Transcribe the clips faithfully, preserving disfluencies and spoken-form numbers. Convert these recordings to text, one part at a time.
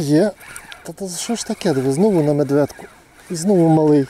Є. Та то що ж таке? Диви, знову на медведку. І знову малий.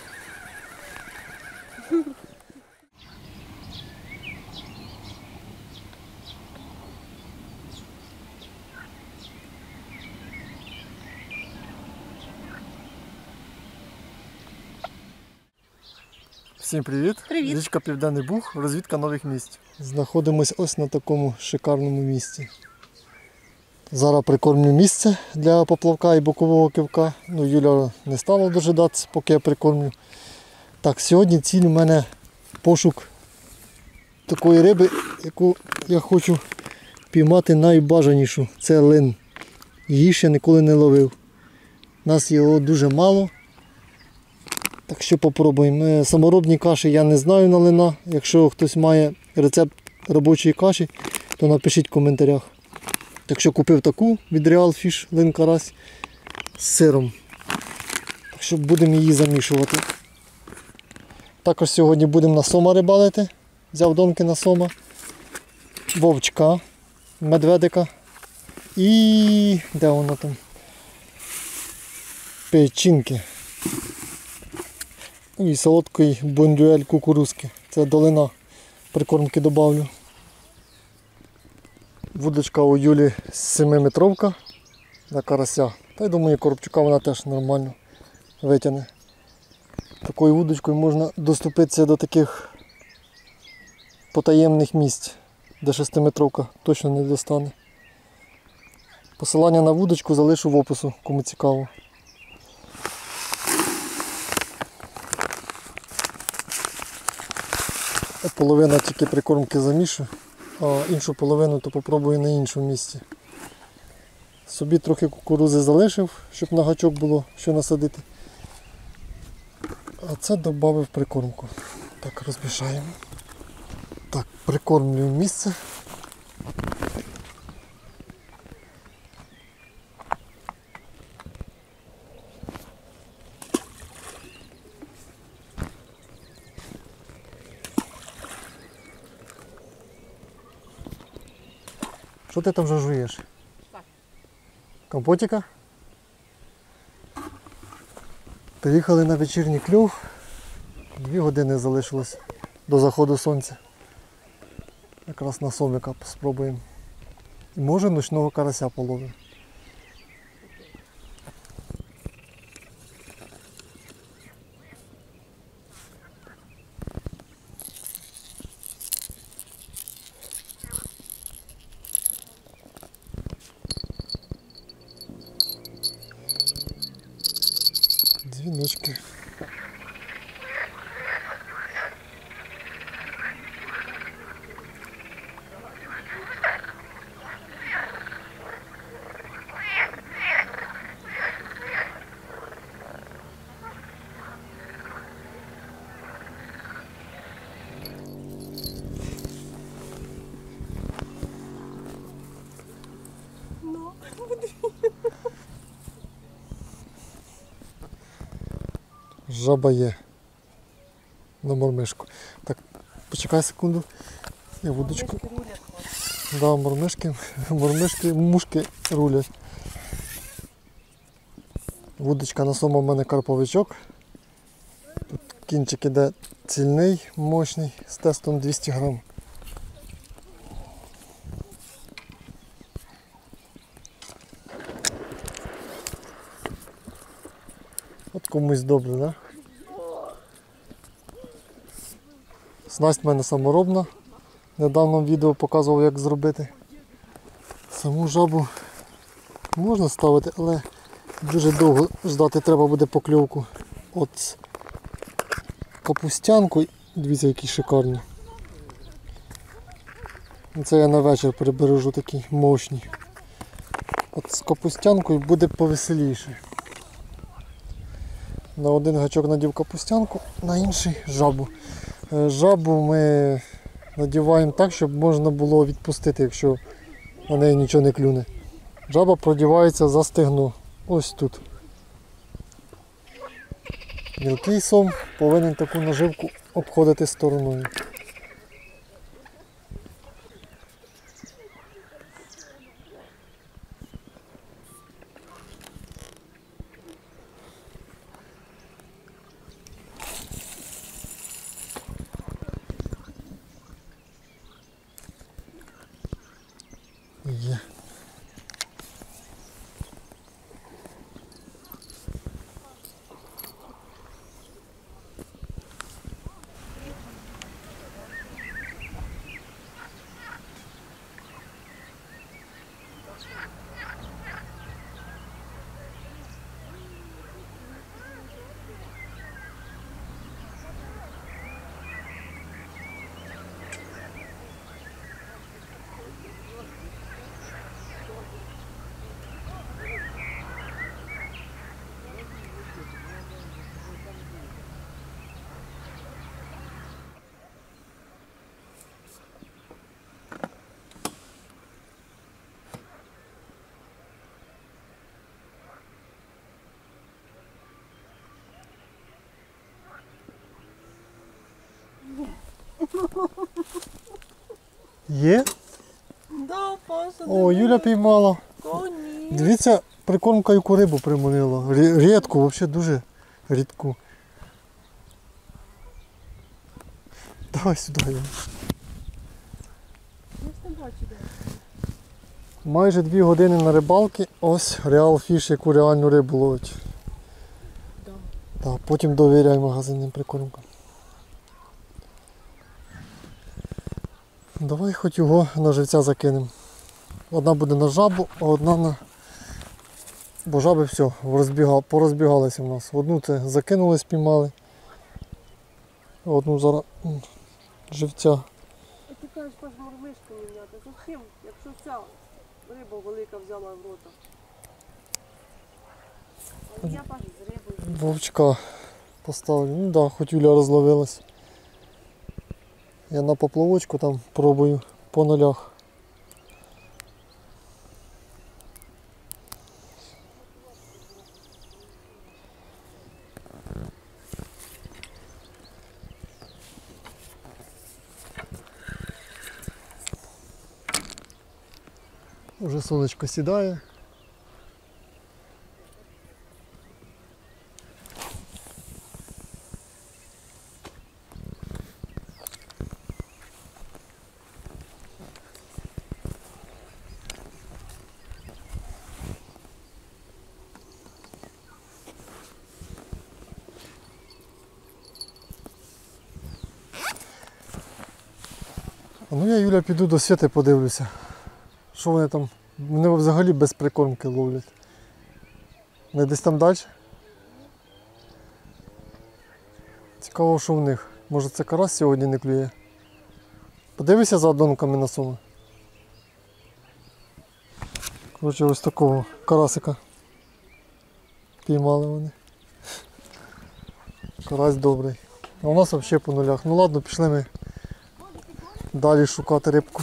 Всім привіт! Привіт! Річка Південний Буг, розвідка нових місць. Знаходимось ось на такому шикарному місці. Зараз прикормлю місце для поплавка і бокового кивка. Ну, Юля не стала дожидатися, поки я прикормлю. Так, сьогодні ціль у мене пошук такої риби, яку я хочу піймати найбажанішу. Це лин. Її ще ніколи не ловив. У нас його дуже мало. Так що попробуємо. Саморобні каші я не знаю на лина. Якщо хтось має рецепт робочої каші, то напишіть в коментарях. Так що купив таку від Real Fish лин карась з сиром. Так що будемо її замішувати. Також сьогодні будемо на сома рибалити. Взяв донки на сома, вовчка, медведика і де воно там? Печінки. І солодкий бондюель кукурузки. Це долина. Прикормки добавлю. Вудочка у Юлі семиметровка для карася. Та й думаю, коробчука вона теж нормально витягне. Такою вудочкою можна доступитися до таких потаємних місць, де шестиметровка точно не достане. Посилання на вудочку залишу в опису, кому цікаво. Половина тільки прикормки замішу, а іншу половину то попробую на іншому місці. Собі трохи кукурузи залишив, щоб на гачок було що насадити. А це додав прикормку. Так, розмішаємо. Так, прикормлюю місце. Що ти там вже жуєш? Так. Компотика? Приїхали на вечірній кльов. Дві години залишилось до заходу сонця. Якраз на сомика спробуємо. І може ночного карася половимо. Дзвіночки. Жаба є на мормишку. Так, почекай секунду. Я вудочку. Да, мормишки, мормишки, мушки рулять. Вудочка на сома в мене карповичок. Тут кінчик іде цільний, мощний, з тестом двісті грам. От комусь добре, да? Снасть в мене саморобна. Недавно в відео показував, як зробити. Саму жабу можна ставити, але дуже довго ждати треба буде покльовку. От капустянку, дивіться, які шикарні. Це я на вечір прибережу такі мощні. От з капустянкою буде повеселіше. На один гачок надів капустянку, на інший жабу. Жабу ми надіваємо так, щоб можна було відпустити, якщо на неї нічого не клюне. Жаба продівається за стегно. Ось тут. Мілкий сом повинен таку наживку обходити стороною. Є? Да, Паша, О, Юля піймала. коні. Дивіться, прикормка яку рибу приманила. Рі- Рідку, взагалі дуже рідку. Давай сюди. Юля. Я ж не бачу, де. Майже дві години на рибалки. Ось реал фіш, яку реальну рибу ловить. Да. Так, потім довіряй магазинним прикормкам. Давай хоч його на живця закинемо. Одна буде на жабу, а одна на... Бо жаби все, розбігали, порозбігалися в нас. Одну це закинули, спіймали. А одну зараз м, живця. А ти кажеш, Паш, мормишку міняти. Зачем? Якщо ця риба велика взяла в рота. А я, Паш, з рибою. Вовчка поставлю. Ну так, да, хоч Юля розловилась. Я на поплавочку там пробую по нулях. Уже сонечко сідає. А ну я, Юля, піду до Світи подивлюся. Що вони там? Вони взагалі без прикормки ловлять. Не десь там далі? Цікаво, що в них. Може це карась сьогодні не клює. Подивися за одонками на суми. Коротше, ось такого карасика піймали вони. Карась добрий. А у нас взагалі по нулях. Ну ладно, пішли ми далі шукати рибку.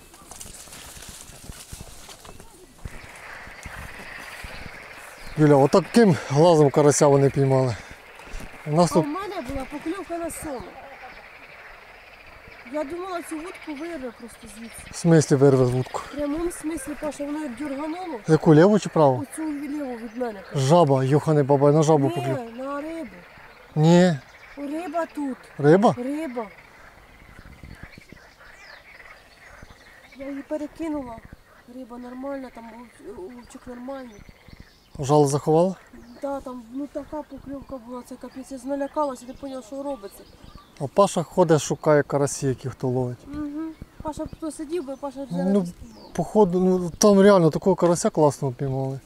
Юля, отаким глазом карася вони піймали. У нас А тут в мене була покльовка на сома. Я думала, цю вудку вирве просто звідси. в смислі вирве вудку. В прямому смислі, Паша, воно як дюргануло Яку, ліву чи праву? оцю ліву від мене. Жаба, йоханий бабай, на жабу поклюв. Ні, на рибу. Ні. Риба тут. Риба? Риба. Я її перекинула. Риба нормальна, там вовчик нормальний. Жало заховала? Да, там ну така покльовка була, це капець. Я налякалася, не зрозуміла, що робиться. А Паша ходить, шукає карасі, які хто ловить. Угу. Паша тут сидів би, Паша вже Ну, не спіймав. походу, ну там реально такого карася класного піймали.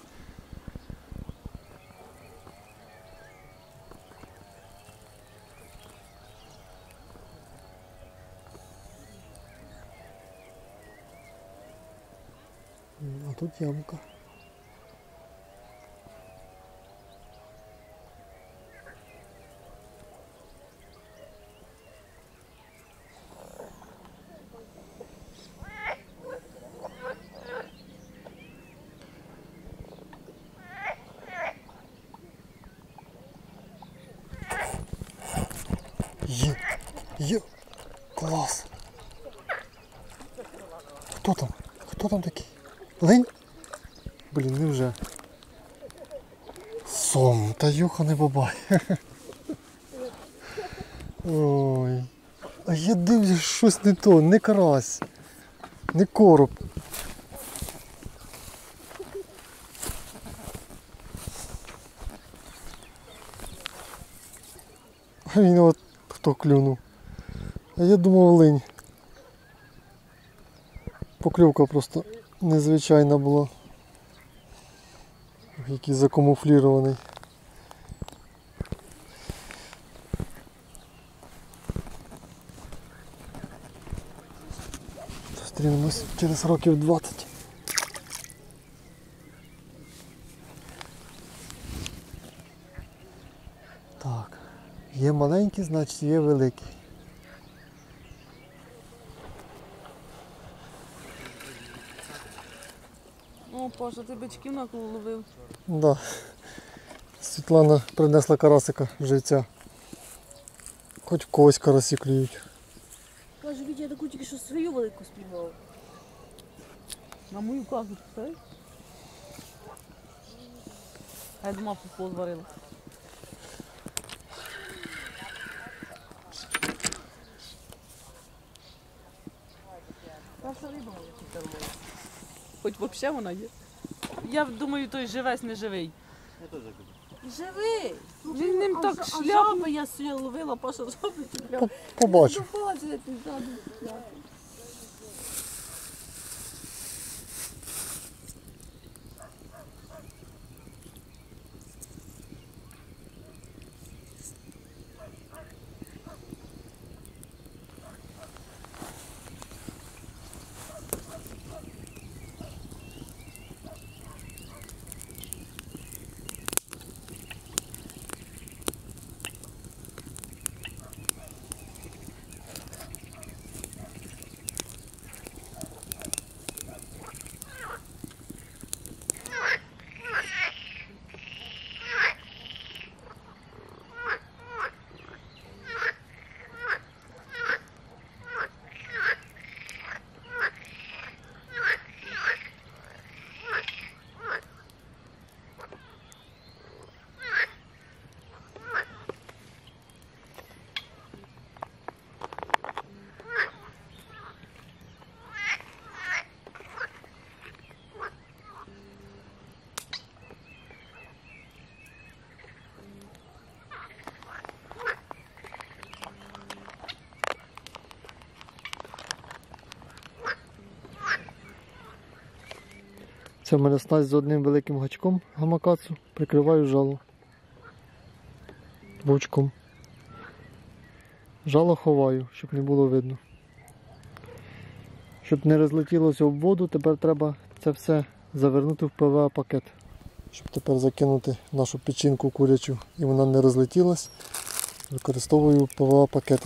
А тут ямка. Є, є, клас. Хто там? Хто там такий? Линь? Блін, невже? Сом, та юханий бабай. Ой. А я дивлюсь, щось не то, не карась, не короб. А він от хто клюнув. А я думав линь. Покльовка просто незвичайна була. Який закамуфлірований. Зустрінемось через років двадцять. Так, є маленький, значить є великий. О, Паша, ти бичків наловив. Да. Світлана принесла карасика живця. Хоч в когось карасі клюють. я таку тільки що свою велику спіймала. На мою казу, представляєш? А я думав, футбол зварила. Перша риба тут нормально. Хоч взагалі вона є. Я думаю, той живець не живий. Живий! Він ним А так жа- а шляпнув. жаби я сьогодні ловила, Паша жаби чіпляв. По- Побачу. Побачите, ти ззаду чіпляти. Це в мене снасть з одним великим гачком гамакацу, прикриваю жало бочком. Жало ховаю, щоб не було видно. Щоб не розлетілося в воду, тепер треба це все завернути в пе ве а-пакет. Щоб тепер закинути нашу печінку курячу і вона не розлетілась, використовую пе ве а-пакети.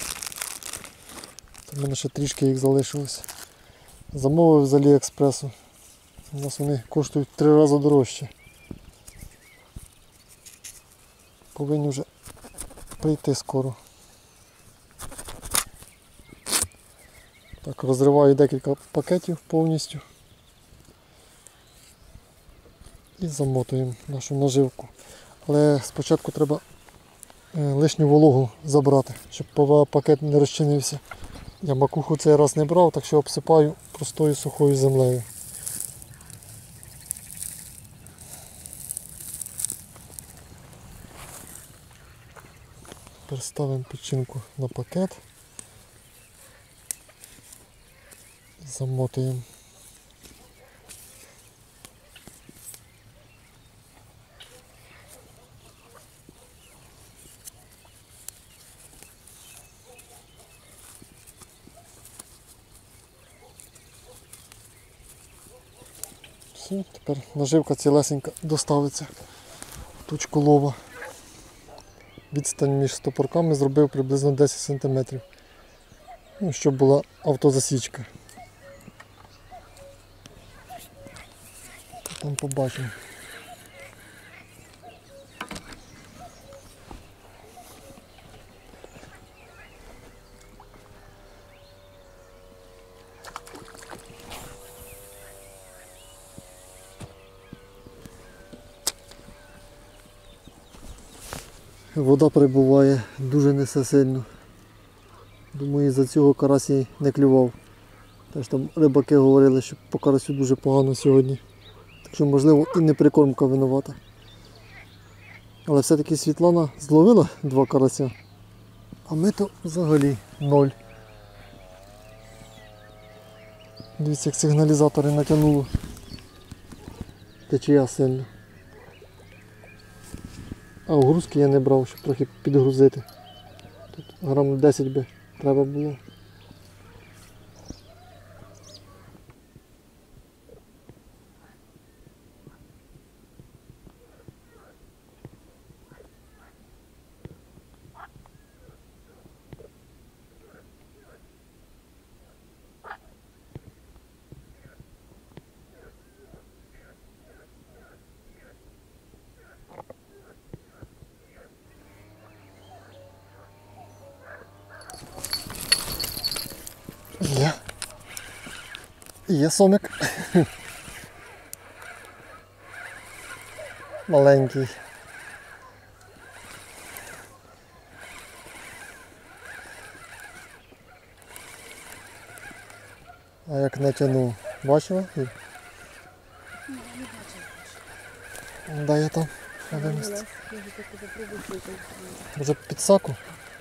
У мене ще трішки їх залишилось. Замовив з Аліекспресу. У нас вони коштують в три рази дорожче. Повинні вже прийти скоро. Так, розриваю декілька пакетів повністю і замотуємо нашу наживку. Але спочатку треба лишню вологу забрати, щоб пе ве а-пакет не розчинився. Я макуху цей раз не брав, так що обсипаю простою сухою землею. Переставимо печінку на пакет, замотуємо. Все, тепер наживка цілесенька доставиться в точку лова. Відстань між стопорками зробив приблизно десять сантиметрів, ну, щоб була автозасічка. Там побачимо. Вода прибуває, дуже несе сильно. Думаю, із-за цього карась і не клював. Теж там рибаки говорили, що по карасю дуже погано сьогодні. Так що, можливо, і не прикормка винувата. Але все-таки Світлана зловила два карася, а ми то взагалі ноль. Дивіться, як сигналізатори натягнуло. Течія сильно. А огрузки я не брав, щоб трохи підгрузити. Тут грам десять би треба було. Є. Є сомик. Маленький. А як натягнув? Бачила? Дай я там. Одне місце. Може під саку?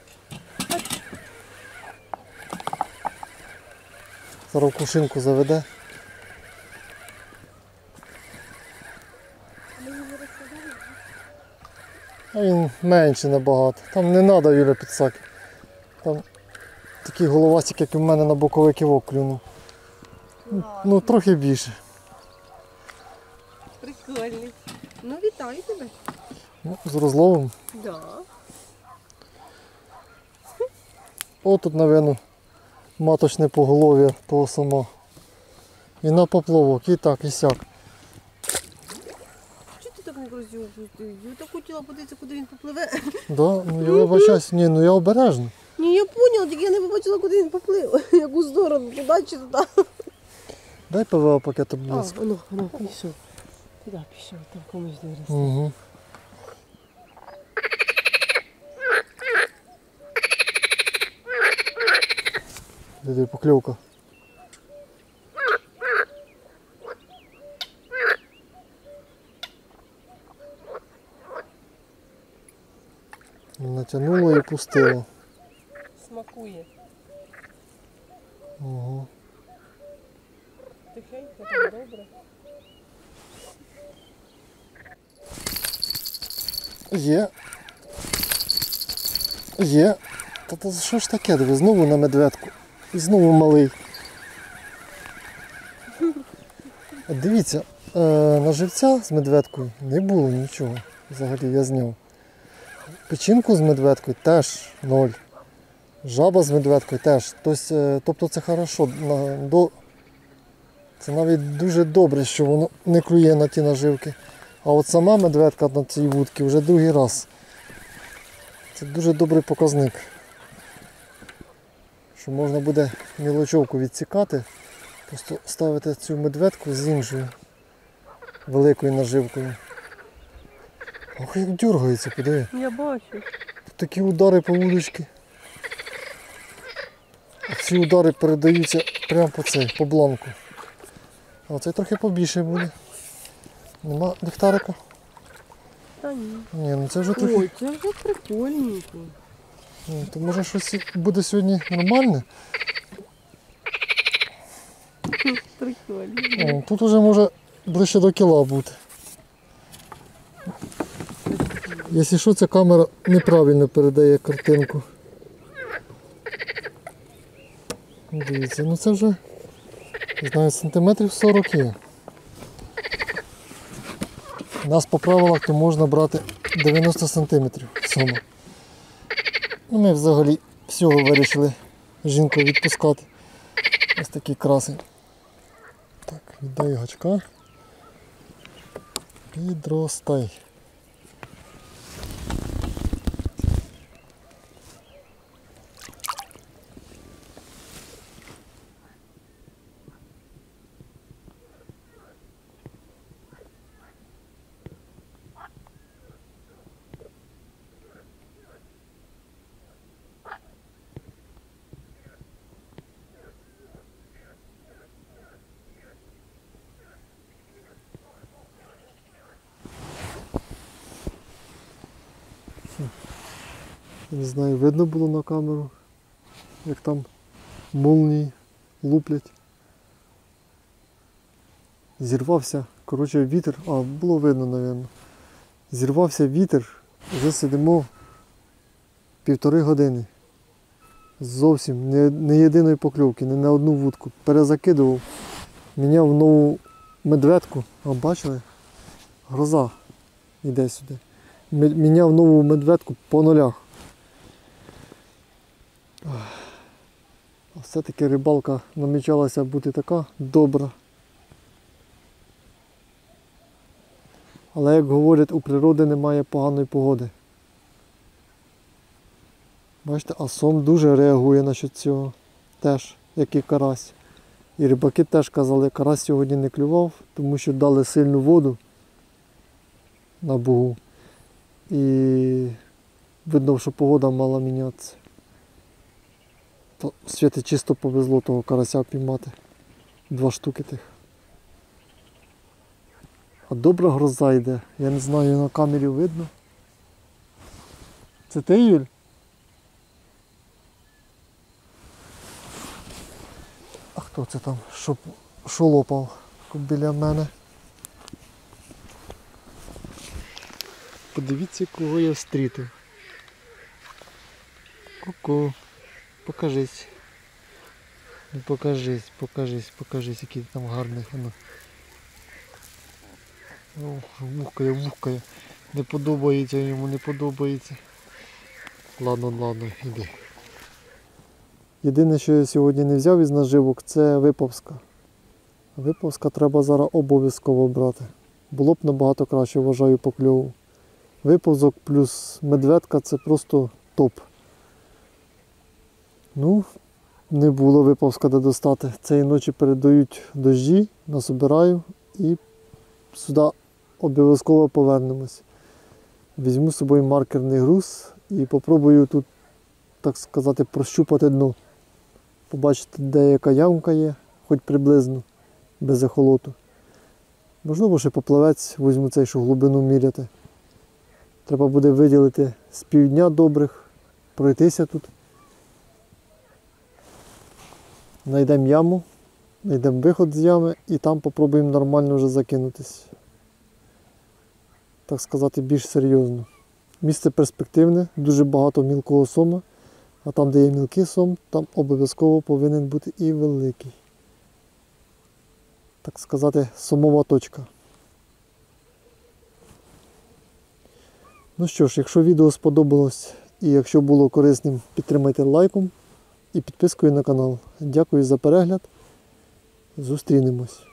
Зараз в кушинку заведе. А він менше набагато. Там не треба, Юля, підсаки. Там такий головастик, як і в мене на боковий кивок клюнув. Ну, ну трохи більше. Прикольний. Ну, вітаю тебе. Ну, з розловом. Да. О, тут, напевно, маточне поголов'я того самого. І на поплавок, і так, і сяк. Чого ти так не красиво пустив? Я так хотіла подивитися, куди він попливе. Да? Ну я вибачаюсь, ні, ну я обережно. Ні, я поняла, тільки я не побачила, куди він поплив. Яку сторону, туди чи туди. Дай ПВА пакет А, близько. воно, воно, пішов. Туди пішов, там комусь вирос. Угу. Диви, покльовка. Натягнула і пустила. Смакує. Угу. Тихенько, так добре. Є. Є. Та то що ж таке? Диви, знову на медведку. І знову малий. От дивіться, е, на живця з медведкою не було нічого. Взагалі я зняв. Печінку з медведкою теж ноль. Жаба з медведкою теж. Тобто, е, тобто це хорошо. На, до... Це навіть дуже добре, що воно не клює на ті наживки. А от сама медведка на цій вудці вже другий раз. Це дуже добрий показник. Що можна буде мілочовку відсікати, просто ставити цю медведку з іншою великою наживкою. Ох, як дергається, подиви. Я бачу. Тут такі удари по вудочці. А ці удари передаються прямо по цей, по бланку. А цей трохи побільше буде. Нема ліхтарика? Та ні. Ні, ну це вже трохи. Ой, це вже прикольненько. Ну, то може щось буде сьогодні нормальне? Прикольно. О, тут вже може ближче до кіла бути. Якщо що, ця камера неправильно передає картинку. Дивіться, ну це вже, не знаю, сантиметрів сорок є. У нас по правилах то можна брати дев'яносто сантиметрів сома. Ну, ми взагалі всього вирішили жінку відпускати. Ось такий красень. Так, віддай гачка. Підростай. Не знаю, видно було на камеру, як там молнії луплять. Зірвався, коротше, вітер, а було видно, мабуть. Зірвався вітер, вже сидимо півтори години. Зовсім не, не єдиної покльовки, не на одну вудку. Перезакидував, міняв нову медведку, а бачили? Гроза йде сюди. Міняв нову медведку по нулях. Все-таки рибалка намічалася бути така добра. Але, як говорять, у природи немає поганої погоди. Бачите, а сом дуже реагує на цього теж. як і карась. І рибаки теж казали, карась сьогодні не клював, тому що дали сильну воду на бугу. І видно, що погода мала мінятися. То Світі чисто повезло того карася піймати. Два штуки тих. А добра гроза йде. Я не знаю, на камері видно. Це ти, Юль? А хто це там? Що, що лопав біля мене? Подивіться, кого я встрітив. Ку-ку. Покажись. Ну, покажись, покажись, покажись, який ти там гарний. Ну. Ох, вухкає, вухкає. Не подобається йому, не подобається. Ладно, ладно, іди. Єдине, що я сьогодні не взяв із наживок, це виповзка. Виповзка треба зараз обов'язково брати. Було б набагато краще, вважаю, по кльову. Виповзок плюс медведка – це просто топ. Ну, не було виповзка де достати. Цієї ночі передають дощі, насобираю і сюди обов'язково повернемось. Візьму з собою маркерний груз і попробую тут, так сказати, прощупати дно. Побачити, де яка ямка є, хоч приблизно, без ехолоту. Можливо, ще поплавець візьму цей, що глибину міряти. Треба буде виділити з півдня добрих, пройтися тут. Знайдемо яму, знайдемо виход з ями і там попробуємо нормально вже закинутись. Так сказати, більш серйозно. Місце перспективне, дуже багато мілкого сома, а там, де є мілкий сом, там обов'язково повинен бути і великий. Так сказати, сомова точка. Ну що ж, якщо відео сподобалось і якщо було корисним, підтримайте лайком і підпискою на канал. Дякую за перегляд. Зустрінемось.